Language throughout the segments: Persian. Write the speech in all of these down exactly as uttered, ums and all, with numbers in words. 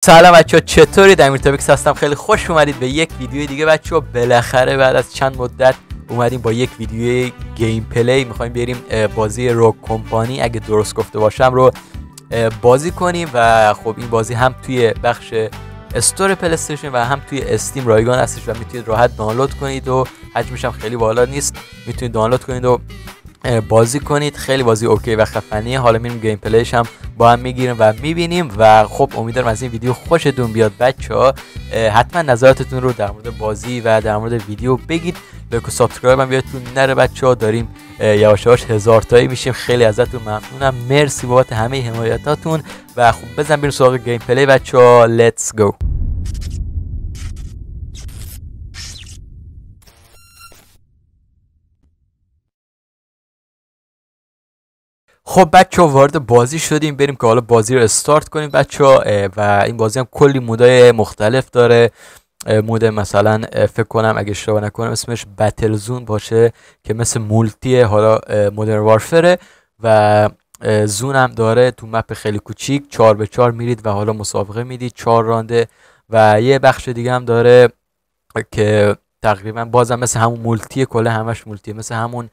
سلام بچه‌ها، چطورید؟ امیر تابکس هستم. خیلی خوش اومدید به یک ویدیو دیگه بچه‌ها. بالاخره بعد از چند مدت اومدیم با یک ویدیو گیم پلی. می‌خوایم بریم بازی روگ کمپانی، اگه درست گفته باشم، رو بازی کنیم و خب این بازی هم توی بخش استور پلی استیشن و هم توی استیم رایگان هستش و میتونید راحت دانلود کنید و حجمش هم خیلی بالا نیست. میتونید دانلود کنید و بازی کنید. خیلی بازی اوکی و خفنیه. حالا میریم گیم پلیش هم با هم میگیریم و میبینیم و خب امیدوارم از این ویدیو خوشتون بیاد بچه‌ها. حتما نظراتتون رو در مورد بازی و در مورد ویدیو بگید. لایک و سابسکرایب هم یادتون نره بچه‌ها. داریم یواش یواش هزار تایی میشیم. خیلی ازتون ممنونم. مرسی بابت همه حمایتاتون و خب بزن بریم سراغ گیم پلی بچه‌ها. لیتس گو. خب بچه ها وارد بازی شدیم. بریم که حالا بازی رو استارت کنیم بچه ها. و این بازی هم کلی مودای مختلف داره. مود مثلا فکر کنم اگه اشتباه نکنم اسمش بتل زون باشه که مثل مولتیه، حالا مودرن وارفره و زون هم داره تو مپ خیلی کوچیک. چهار به چهار میرید و حالا مسابقه میدید چهار رانده و یه بخش دیگه هم داره که تقریبا بازم مثل همون مولتیه، کلا همش مولتیه مثل همون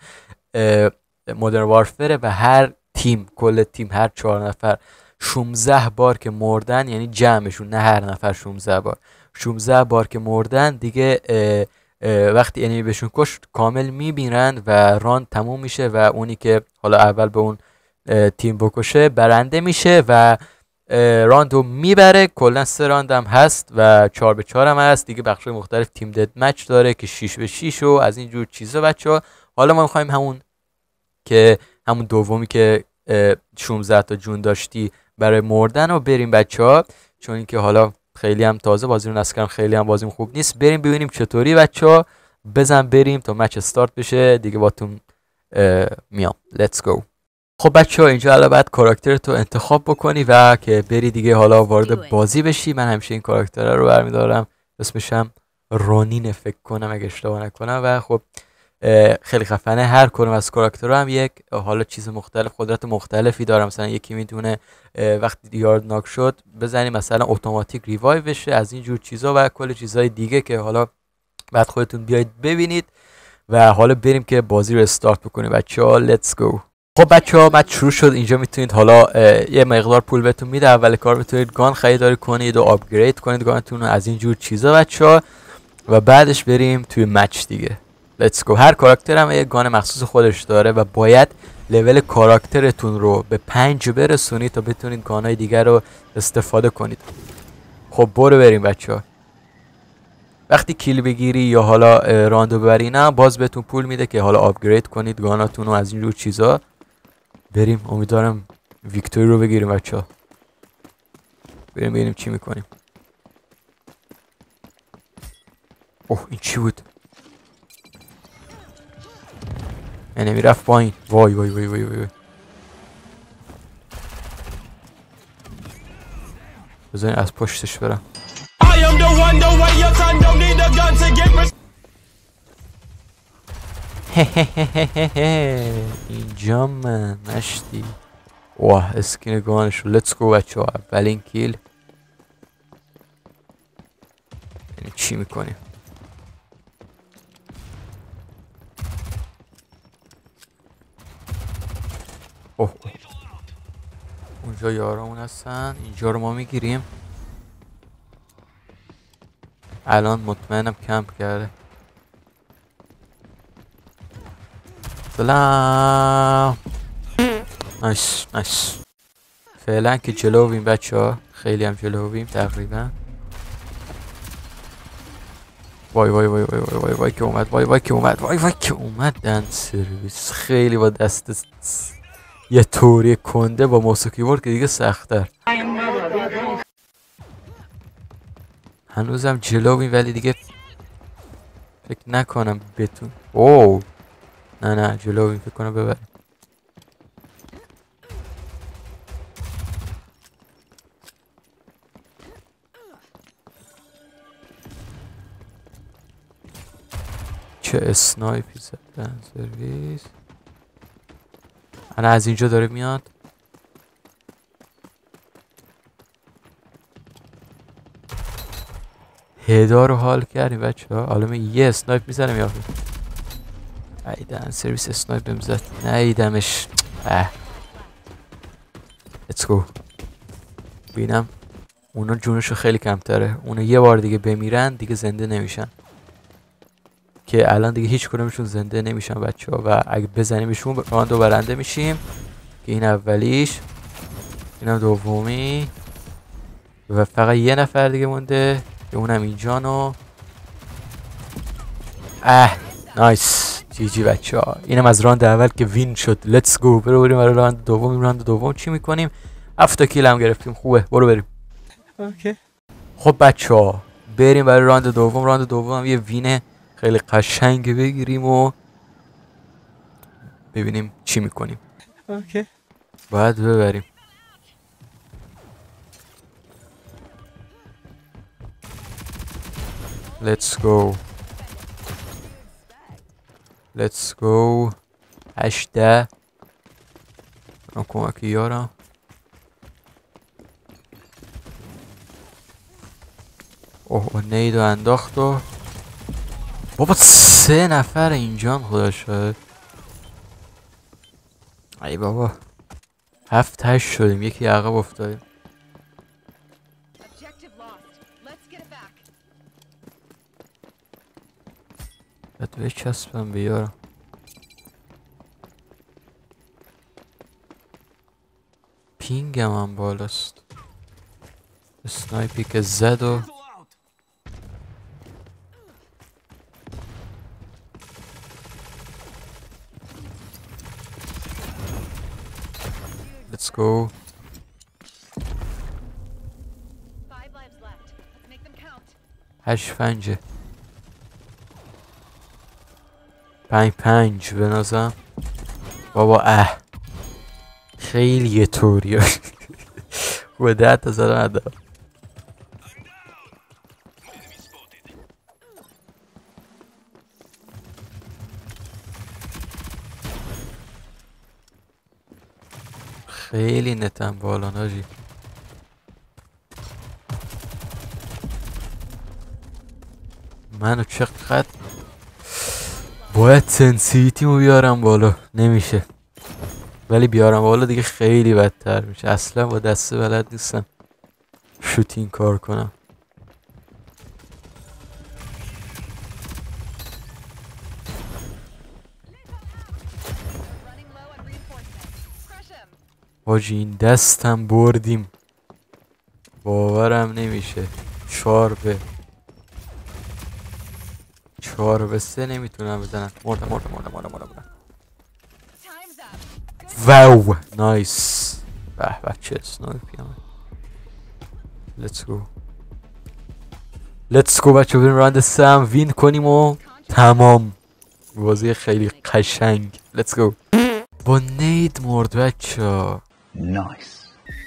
مودرن وارفره و هر تیم کل تیم هر چهار نفر شانزده بار که مردن، یعنی جمعشون نه هر نفر شانزده بار، شانزده بار که مردن دیگه اه اه وقتی انمی بهشون کشت کامل میبینن و راند تموم میشه و اونی که حالا اول به اون تیم بکشه برنده میشه و راندو میبره. کلا سه راند هم هست و چهار به چهار هم هست دیگه. بخشای مختلف تیم دد مچ داره که شش به شش و از این جور چیزا بچه‌ها. حالا ما میخوایم همون که همون دومی که شانزده تا جون داشتی برای مردن و بریم بچه ها، چون اینکه حالا خیلی هم تازه بازی رو نصب کردم، خیلی هم بازیم خوب نیست. بریم ببینیم چطوری بچه ها. بزن بریم تا مچ استارت بشه دیگه باتون میام. لیتس گو. خب بچه ها اینجا الان باید کاراکتر تو انتخاب بکنی و که بری دیگه حالا وارد بازی بشی. من همیشه این کاراکتر رو برمیدارم، اسمش هم رونین فکر کنم اگه اشتباه نکنم و خب خیلی خفنه. هر کدوم از کاراکترها هم یک حالا چیز مختلف، قدرت مختلفی داره. مثلا یکی میتونه وقتی یارد ناک شد بزنی مثلا اتوماتیک ریوایو بشه، از این جور چیزا و کلی چیزای دیگه که حالا بعد خودتون بیاید ببینید و حالا بریم که بازی رو استارت بکنیم بچه‌ها. لیتس گو. خب بچه‌ها بعد شروع شد. اینجا میتونید حالا یه مقدار پول بهتون میده. اول کار میتونید گان خریداری کنید و آپگرید کنید گانتون از این جور چیزا بچه‌ها و بعدش بریم توی مچ دیگه. لیتس گو. هر کاراکتر هم یه گان مخصوص خودش داره و باید لول کاراکترتون رو به پنج برسونید تا بتونید گانای دیگر رو استفاده کنید. خب برو بریم بچه‌ها. وقتی کیل بگیری یا حالا راندو ببری نه باز بهتون پول میده که حالا آپگرید کنید گاناتون رو از این جور چیزا. بریم امیدوارم ویکتوری رو بگیریم بچه‌ها. بریم ببینیم چی میکنیم. اوه این چی بود؟ انمی رفت پایین. وای وای وای وای وای. بذارین از پشتش برم. اینجا من نشتی. واه اسکین گانش رو. لیتس گو بچه ها. اولین کیل. یعنی چی میکنیم؟ اوه اونجا یارمون هستن. اینجا رو ما میگیریم. الان مطمئنم کمپ کرده. سلام. نایس نایس. فعلا که جلویم بچه ها. خیلی هم جلویم تقریبا. وای وای وای وای وای وای وای که اومد. وای وای که اومد. وای وای که اومد. دن سرویس. خیلی با دست یه طوری کنده با موس و کیبورد که دیگه سخت‌تر. هنوزم جلویم ولی دیگه فکر نکنم بتون. اوه نه نه جلویم فکر کنم ببریم. چه اسنایپی زدن سرویس. انا از اینجا داره میاد. هدا رو حال کردیم بچه ها. حالا من یه اسنایپ میزنم یا ایدن سرویس اسنایپ بهم زد نیدمش. اه let's go. بینم اونا جونشو خیلی کمتره، اونا یه بار دیگه بمیرن دیگه زنده نمیشن که الان دیگه هیچ کدومشون زنده نمیشن بچه ها و اگه بزنیمشون راندو برنده میشیم که این اولیش، اینم دومی و فقط یه نفر دیگه مونده که اونم اینجانو. اه نایس جی جی بچه ها. اینم از راند اول که وین شد. لیتس گو برو بریم برای راند دوم. راند دوم چی میکنیم؟ هفت تا کیل هم گرفتیم. خوبه برو بریم. اوکی خب بچه ها بریم برای راند دوم. راند دوم هم یه وین خیلی قشنگ بگیریم و ببینیم چی میکنیم. اوکی باید ببریم. Let's go. Let's go. هشته برام کمکی یارم. اوه نیدو انداخت و بابا سه نفر اینجا خدا شد. ای بابا هفت هشت شدیم یکی عقب افتادیم. باید بچسبم بیارم. پینگم هم بالاست. اسنایپی که زد و Let's go. هشت پنجه پنج پنج بنازم بابا. اه خیلی یه طوری و ده تا زدن ندارم. خیلی نتم بالا ناجی. منو چقدر باید سنسیتیمو بیارم بالا نمیشه، ولی بیارم بالا دیگه خیلی بدتر میشه. اصلا با دسته بلد نیستم شوتینگ کار کنم. حاجی این دستم بردیم باورم نمیشه. چهار به چهار به سه نمیتونم بزنم. مردم مردم مردم مردم مردم. واو نایس. به به چه اسنایپی هم. لیتس گو لیتس گو بچه بریم راند سه هم وین کنیم و تمام. بازی خیلی قشنگ. لیتس گو. با نید مرد بچه. نایس.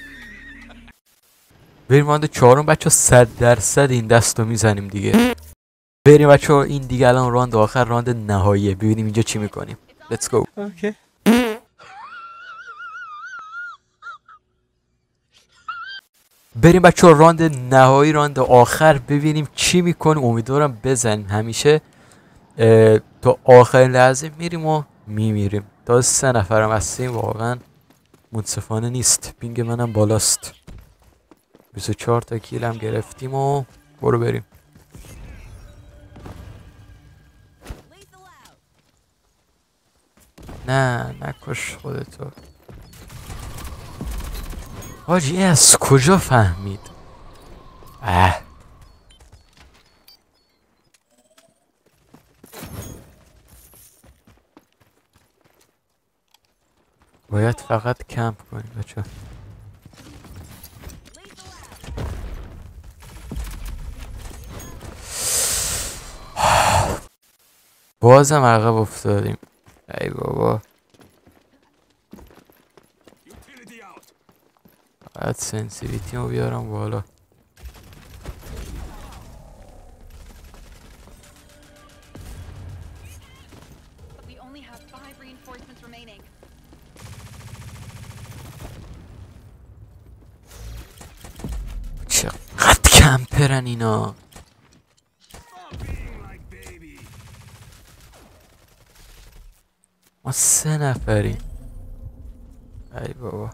بریم راند چهارم بچه. صد درصد این دست رو میزنیم دیگه. بریم بچه این دیگه الان راند آخر، راند نهاییه. ببینیم اینجا چی میکنیم. لیتس گو. اوکی بریم بچه ها راند نهایی، راند آخر ببینیم چی میکنیم. امیدوارم بزنیم. همیشه تا آخرین لحظه میریم و میمیریم. تا سه نفرم هستیم واقعا منصفانه نیست. پینگ منم بالاست. بیست و چهار تا کیل هم گرفتیم و برو بریم. نه نکش خودتو. حاجی از کجا فهمید؟ اه باید فقط کمپ کنیم بچه. بازم عقب افتادیم. ای بابا باید سنسیویتی رو بیارم بالا. چقدر کمپرن اینا. ما سه نفریم. ای بابا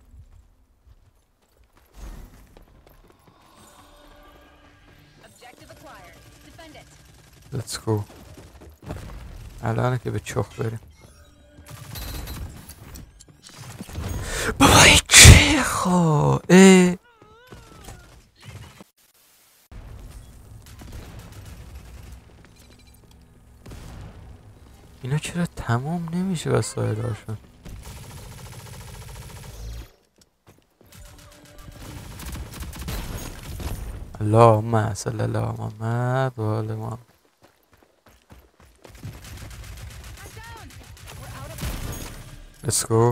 let's go. الان که به چخ بریم. بابا این چه خوا اه اینا چرا تمام نمیشه وسایل هاشون؟ اللهم صل علی محمد و آل محمد. let's go.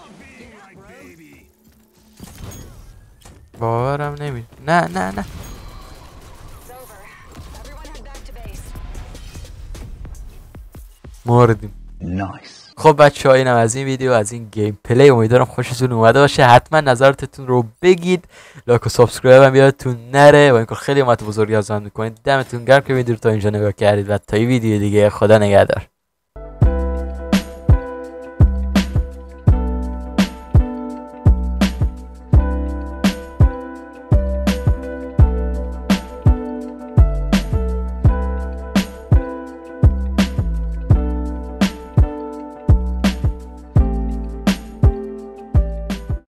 باورم نمی نه نه نه مردیم. نایس. خب بچه ها اینم از این ویدیو، از این گیم پلی. امیدوارم خوشتون اومده باشه. حتما نظراتتون رو بگید. لایک و سابسکرایب هم یادتون نره. با این کار خیلی امت بزرگی از آن میکنید. دمتون گرم که ویدیو رو تا اینجا نگاه کردید و تا این ویدیو دیگه خدا نگهدار.